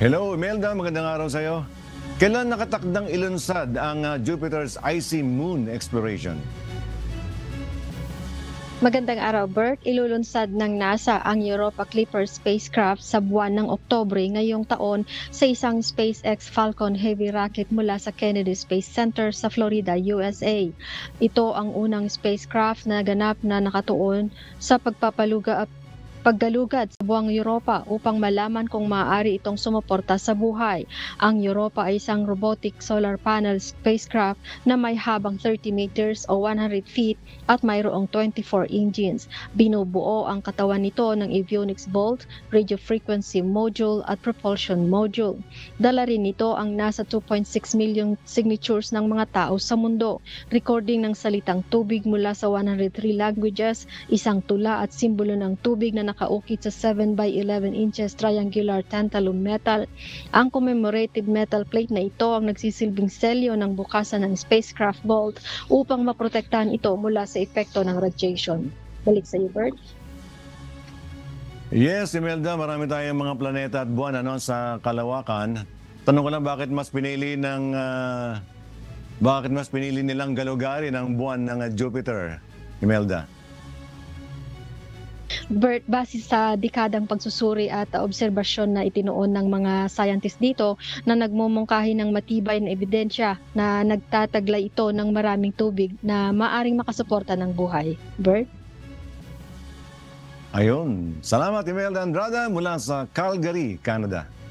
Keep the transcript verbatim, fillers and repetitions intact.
Hello, Imelda. Magandang araw sa iyo. Kailan nakatakdang ilunsad ang uh, Jupiter's icy moon exploration? Magandang araw, Bert. Ilulunsad ng NASA ang Europa Clipper spacecraft sa buwan ng Oktubre ngayong taon sa isang SpaceX Falcon Heavy rocket mula sa Kennedy Space Center sa Florida, U S A. Ito ang unang spacecraft na ganap na nakatuon sa pagpapaluga at paggalugad sa buwang Europa upang malaman kung maaari itong sumuporta sa buhay. Ang Europa ay isang robotic solar panel spacecraft na may habang thirty meters o one hundred feet at mayroong twenty-four engines. Binubuo ang katawan nito ng avionics bolt, radio frequency module at propulsion module. Dala rin nito ang nasa two point six million signatures ng mga tao sa mundo, recording ng salitang tubig mula sa one hundred three languages, isang tula at simbolo ng tubig na nakaukit sa seven by eleven inches triangular tantalum metal. Ang commemorative metal plate na ito ang nagsisilbing selyo ng bukasan ng spacecraft vault upang maprotektahan ito mula sa epekto ng radiation. Balik sa iyo, Bert. Yes, Imelda, marami tayong mga planeta at buwan ano, sa kalawakan. Tanong ko lang, bakit mas pinili ng uh, bakit mas pinili nilang galugari ng buwan ng uh, Jupiter, Imelda? Bert, base sa dekadang pagsusuri at obserbasyon na itinuon ng mga scientist dito na nagmumungkahi ng matibay na ebidensya na nagtataglay ito ng maraming tubig na maaring makasuporta ng buhay. Bert? Ayun. Salamat, Imelda Andrada mula sa Calgary, Canada.